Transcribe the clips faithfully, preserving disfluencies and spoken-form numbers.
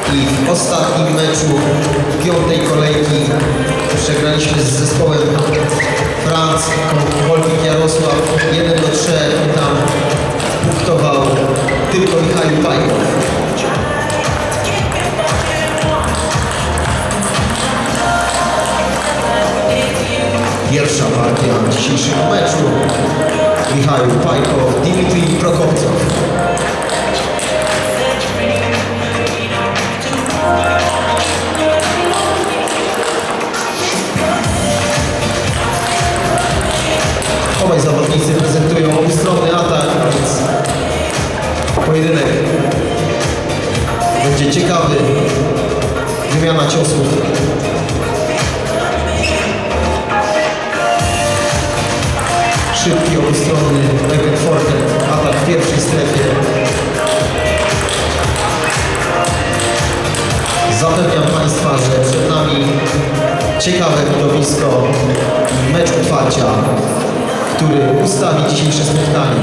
I w ostatnim meczu piątej kolejki przegraliśmy z zespołem Franc Wolfik Jarosław jeden do trzech i tam punktował tylko Michał Pajkow. Pierwsza partia dzisiejszego meczu. Michał Pajkow, Dimitrij Prokopcow. Obaj zawodnicy prezentują obustronny atak, więc pojedynek będzie ciekawy. Wymiana ciosów. Szybki, obustronny backhand forehand, atak w pierwszej strefie. Zapewniam Państwa, że przed nami ciekawe widowisko, mecz otwarcia, który ustawi dzisiejsze spotkanie.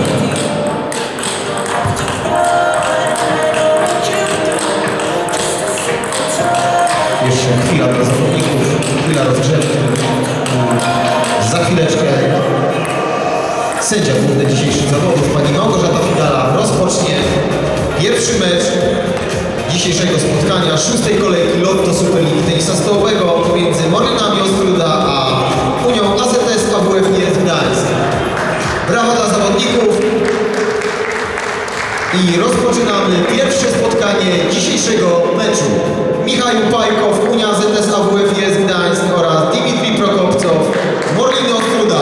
Jeszcze chwila dla zawodników, chwila rozgrzewki. Za chwileczkę sędzia główny dzisiejszych zawodów, pani Małgorzata Figala, rozpocznie pierwszy mecz dzisiejszego spotkania szóstej kolejki Lotto Super Ligi Tenisa Stołowego pomiędzy Morlinami Ostróda a Unią A Z S A W F Niez Gdańsk. Brawa dla zawodników i rozpoczynamy pierwsze spotkanie dzisiejszego meczu. Michał Pajkow, Unia A Z S A W F Niez Gdańsk oraz Dimitrij Prokopcow, Morliny Ostróda.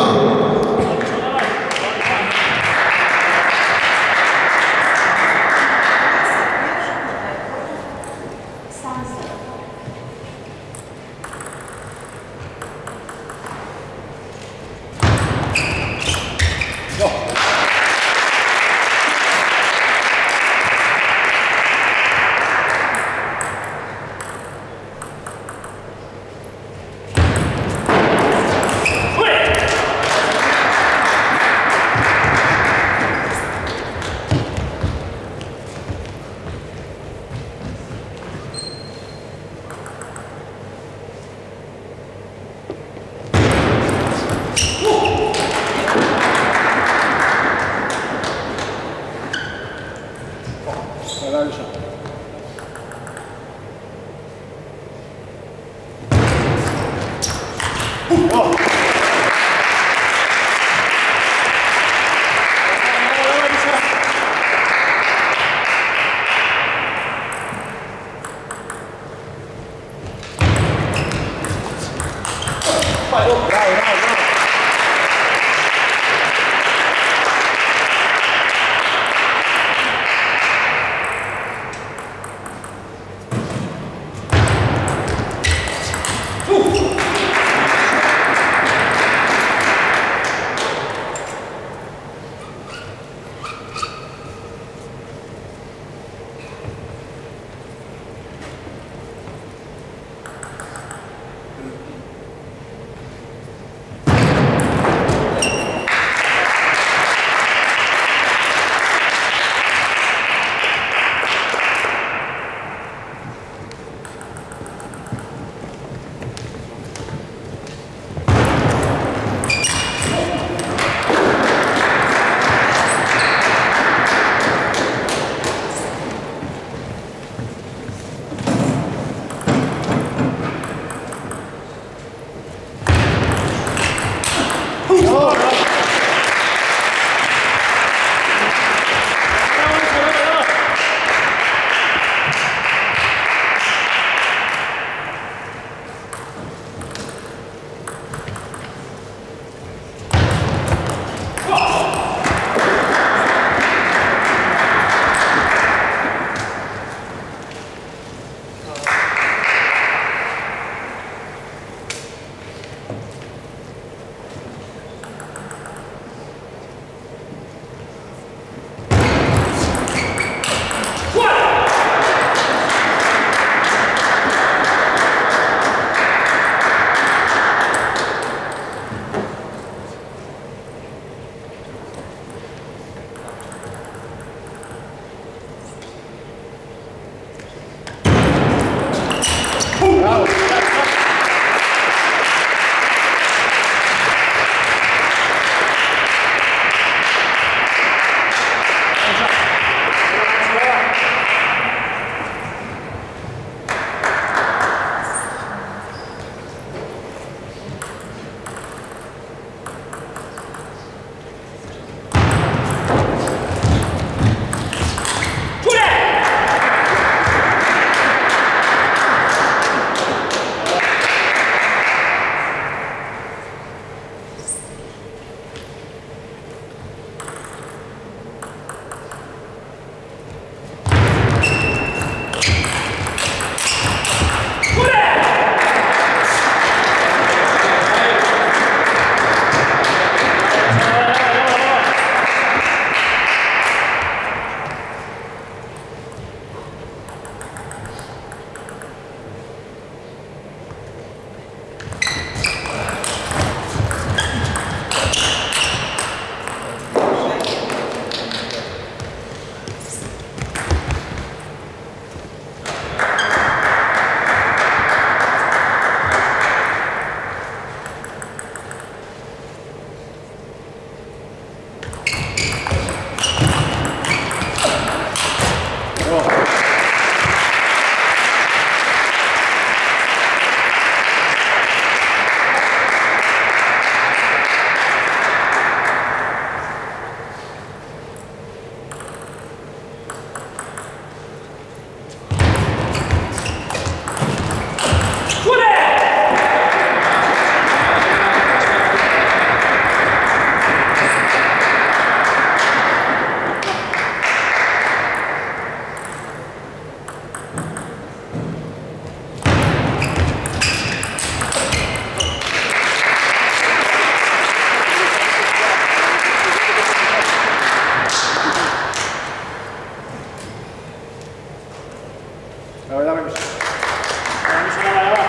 Dawaj, dawaj, Miszy. Dawaj, Miszy, dawaj, dawaj.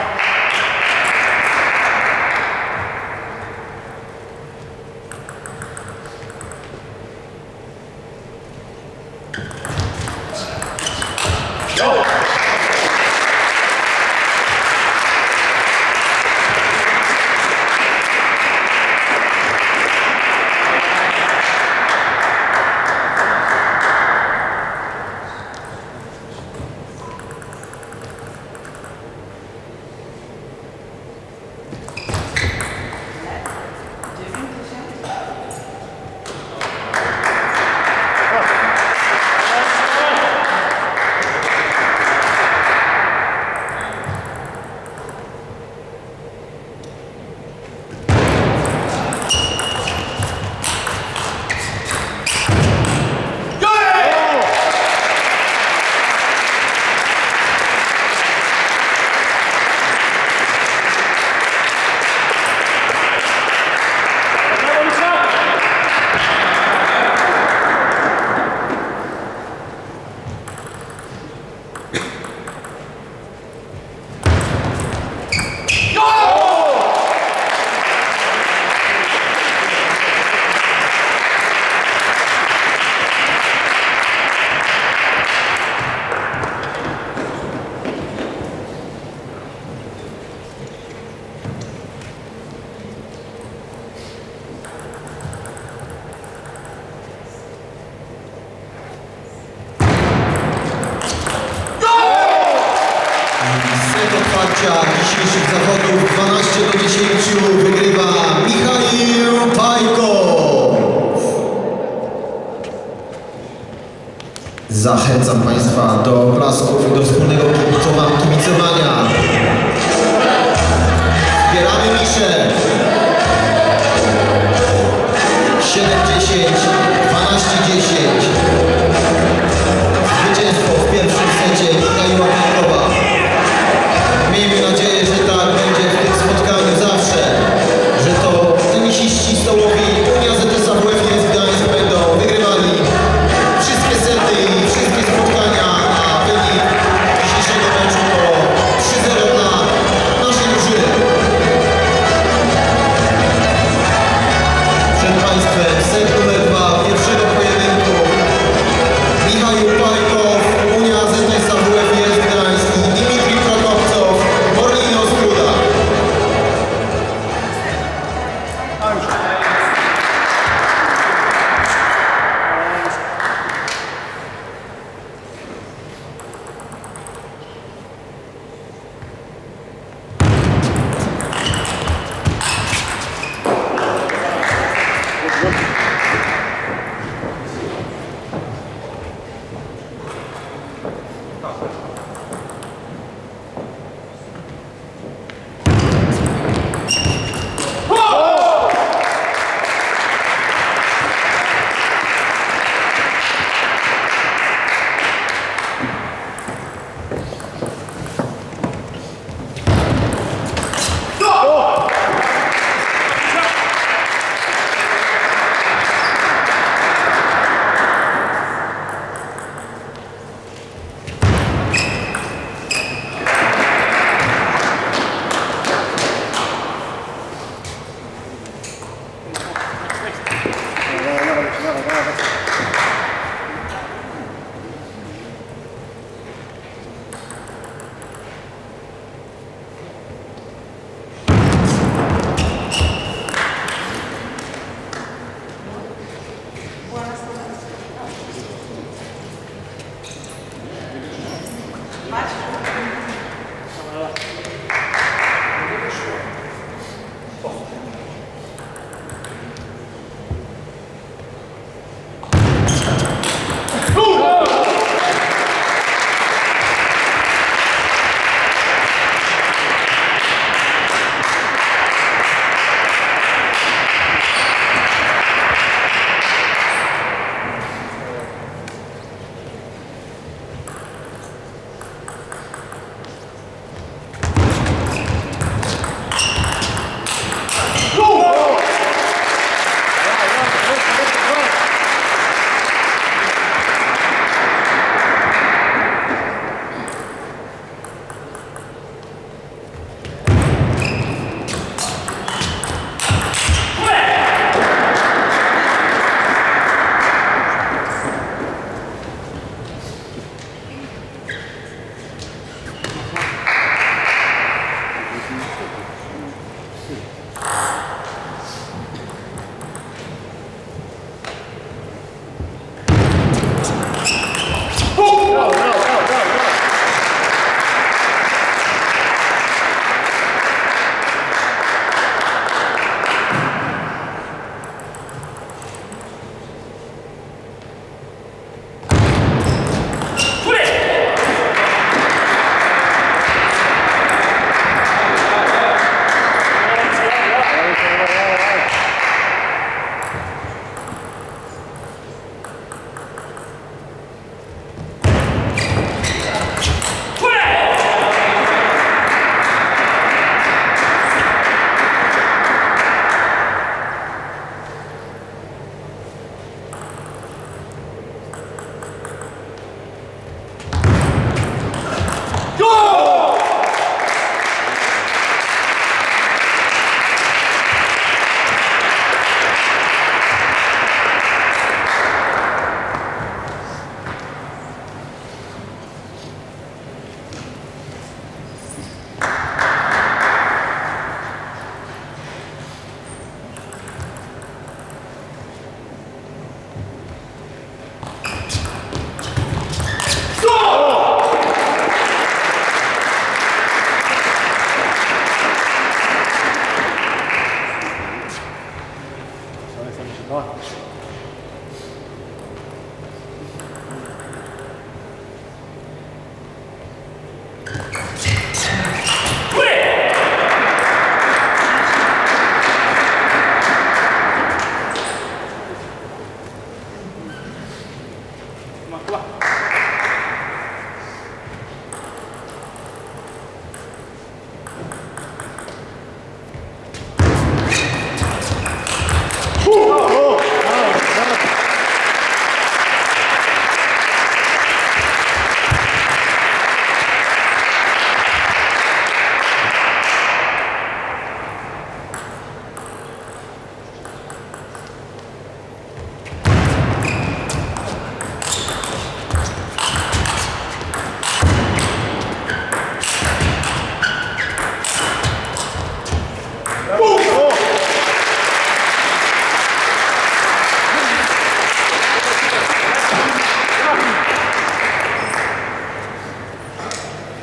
Set otwarcia dzisiejszych zawodów dwanaście do dziesięciu wygrywa Michał Pajkow. Zachęcam Państwa do oklasków i do wspólnego kibicowania. Wspieramy Miszę. siedem dziesięć, dwanaście dziesięć. Zwycięstwo w pierwszym secie Michała Pajkowa. Miejmy nadzieję, że tak będzie w tym spotkaniu zawsze, że to tenisiści stołowi Unia Z S A W F Gdańsk będą wygrywali wszystkie sety i wszystkie spotkania, a wynik dzisiejszego meczu to trzy zero dla naszej drużyny. Przed Państwem set numer dwa pierwszego pojedynku. Michał Pajkow, Unia Z S A W F Gdańsk i Dimitrij Prokopcow, Morlino Struda.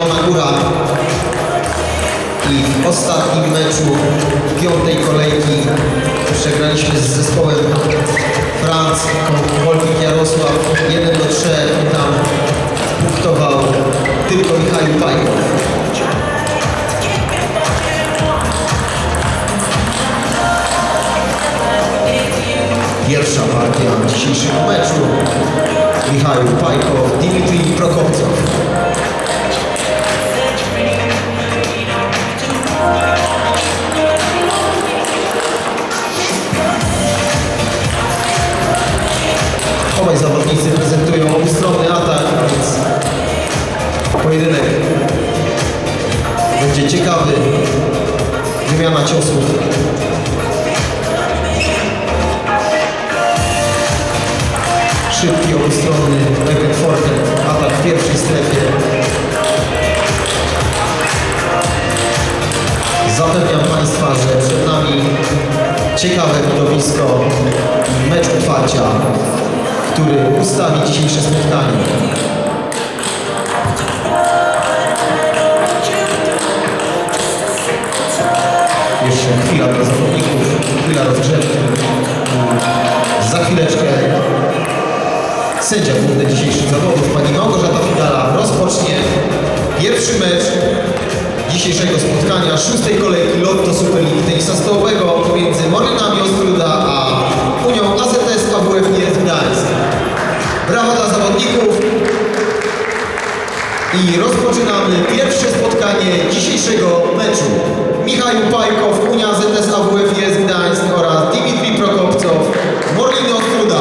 Na góra. I w ostatnim meczu piątej kolejki przegraliśmy z zespołem Franc Wolfik Jarosław jeden do trzech i tam punktował tylko Michał Pajkow. Pierwsza partia dzisiejszego meczu. Michał Pajkow, Dimitrij Prokopcow. Obaj zawodnicy prezentują obustronny atak, więc pojedynek będzie ciekawy. Wymiana ciosów. Szybki, obustronny backhand forehand, atak w pierwszej strefie. Zapewniam Państwa, że przed nami ciekawe widowisko, mecz otwarcia, który ustawi dzisiejsze spotkanie. Jeszcze chwila dla zawodników, chwila rozgrzewki. Za chwileczkę sędzia główny dzisiejszych zawodów, pani Małgorzata Figala, rozpocznie pierwszy mecz dzisiejszego spotkania szóstej kolejki Lotto Superligi Tenisa Stołowego pomiędzy Morynami Ostróda a Unią A Z S A W F I S Gdańsk. Brawa dla zawodników i rozpoczynamy pierwsze spotkanie dzisiejszego meczu. Michał Pajkow, Unia A Z S A W F I S Gdańsk oraz Dimitrij Prokopcow, Morliny Ostróda.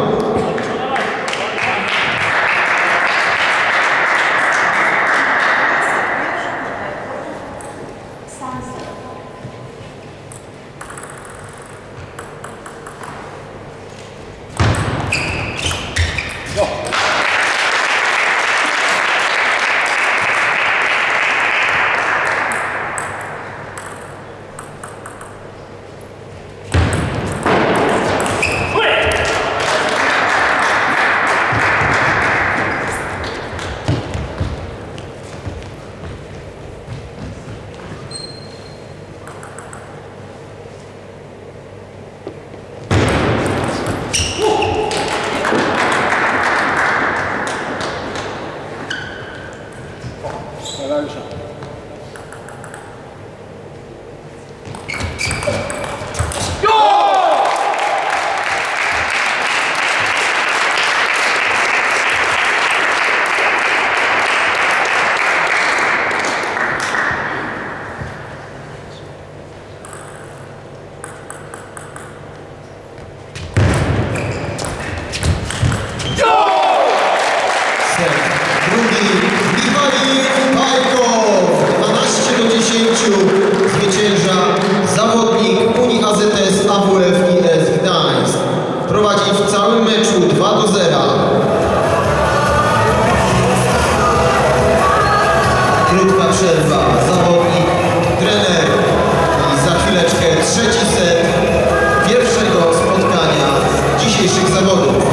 Zwycięża zawodnik Unii A Z S A W F I S Gdańsk. Prowadzi w całym meczu dwa do zera. Krótka przerwa. Zawodnik, trener i za chwileczkę trzeci set pierwszego spotkania dzisiejszych zawodów.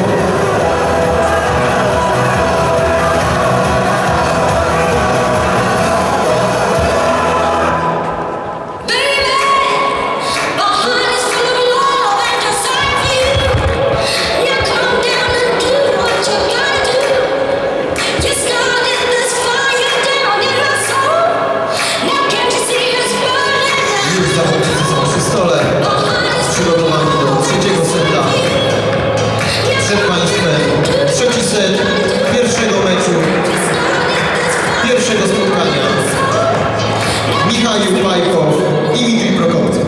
Pierwszego meczu, pierwszego spotkania Michał Pajkow i Dimitrij Prokopcow.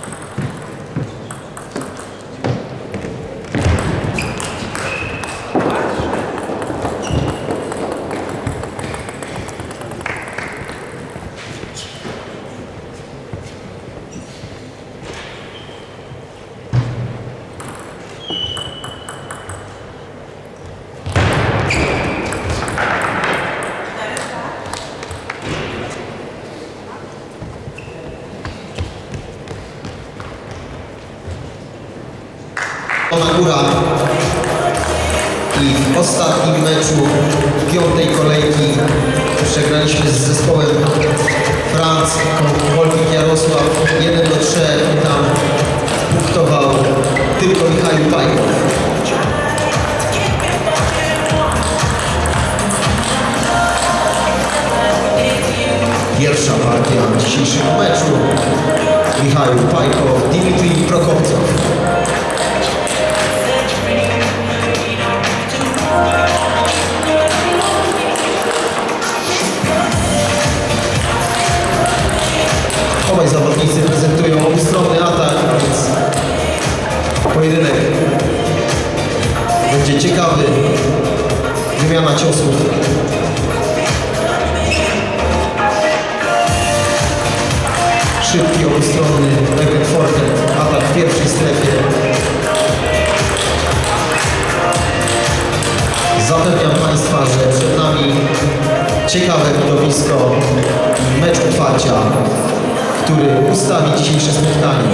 Na góra i w ostatnim meczu piątej kolejki przegraliśmy z zespołem Franc Wolfik Jarosław jeden do trzech i tam punktował tylko Michał Pajkow. Pierwsza partia dzisiejszego meczu Michał Pajkow, Dimitrij Prokopcow. Obaj zawodnicy prezentują obustronny atak, więc pojedynek będzie ciekawy. Wymiana ciosów. Szybki, obustronny backhand forehand, atak w pierwszej strefie. Zapewniam Państwa, że przed nami ciekawe widowisko, mecz otwarcia, który ustawi dzisiejsze spotkanie.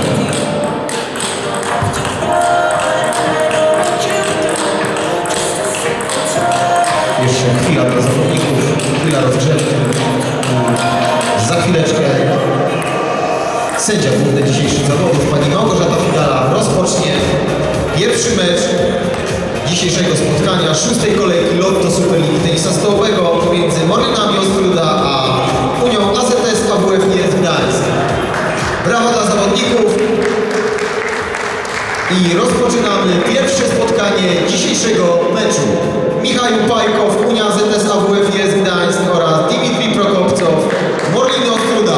Jeszcze chwila dla zawodników, chwila rozgrzewki. Za chwileczkę sędzia główny dzisiejszych zawodów, pani Małgorzata Figala, rozpocznie pierwszy mecz dzisiejszego spotkania szóstej kolejki Lotto Superligi Tenisa Stołowego pomiędzy Morynami Ostróda a Unią A Z S A W F Niezd Gdańsk. Brawa dla zawodników i rozpoczynamy pierwsze spotkanie dzisiejszego meczu. Michał Pajkow, Unia A Z S A W F Niezd Gdańsk oraz Dimitrij Prokopcow, Morliny Ostróda.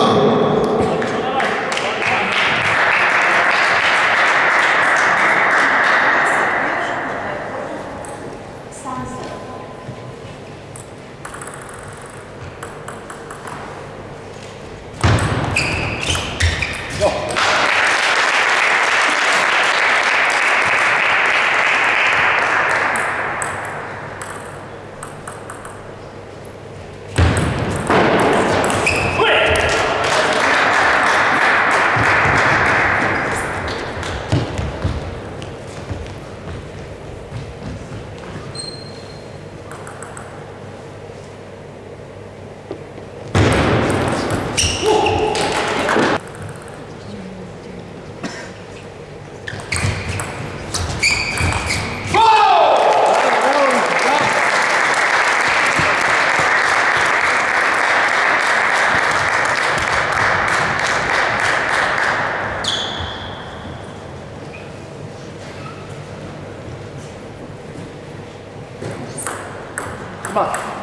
Come on.